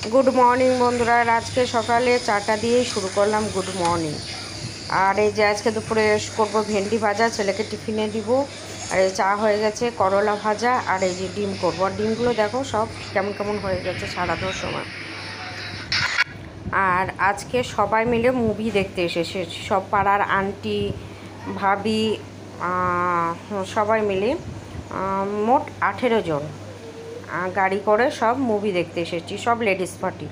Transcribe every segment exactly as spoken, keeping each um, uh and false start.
Good morning বন্ধুরা, আজকে সকালে চাটা দিয়েই শুরু করলাম গুড মর্নিং। আর এই যে আজকে দুপুরে করবো ভেন্ডি ভাজা, ছেলেকে টিফিনে দিব। আর এই চা হয়ে গেছে, করলা ভাজা, আর এই যে ডিম করবো। আর ডিমগুলো দেখো সব কেমন কেমন হয়ে গেছে সারানোর সময়। আর আজকে সবাই মিলে মুভি দেখতে এসেছে, সব পাড়ার আন্টি ভাবি সবাই মিলে মোট আঠেরো জন গাড়ি করে সব মুভি দেখতে এসেছি, সব লেডিস পার্টি।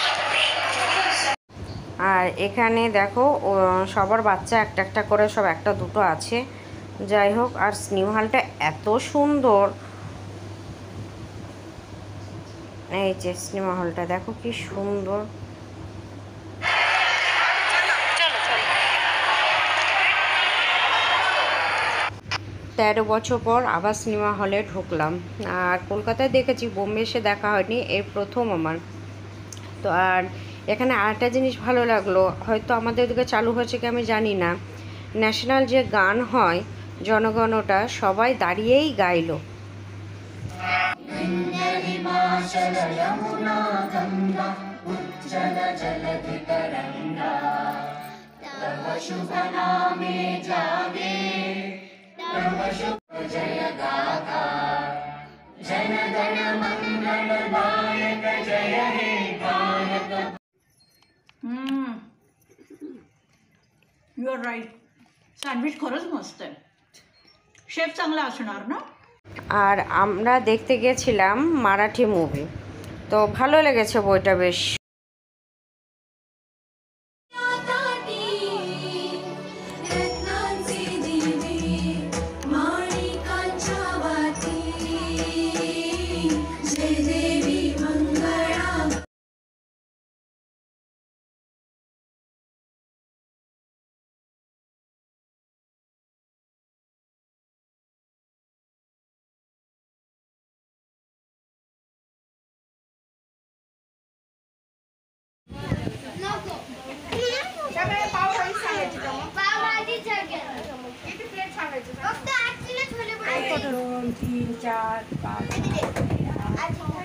আর এখানে দেখো সবার বাচ্চা একটা একটা করে সব একটা দুটো আছে, যাই হোক। আর সিনেমা হলটা এত সুন্দর, এই যে সিনেমা হলটা দেখো কি সুন্দর। তেরো বছর পর আবার সিনেমা হলে ঢুকলাম। আর কলকাতায় দেখেছি, বোম্বে এসে দেখা হয়নি, এই প্রথম আমার। তো আর এখানে আরেকটা জিনিস ভালো লাগলো, হয়তো আমাদের দিকে চালু হয়েছে কি আমি জানি না, ন্যাশনাল যে গান হয় জনগণটা, সবাই দাঁড়িয়েই গাইলো। Hmm you are right. Sandwich खरंच मस्त आहे. शेफ चांगला असणार ना. আর আমরা দেখতে গেছিলাম মারাঠি মুভি, তো ভালো লেগেছে বইটা বেশ। दोन तीन चार पाच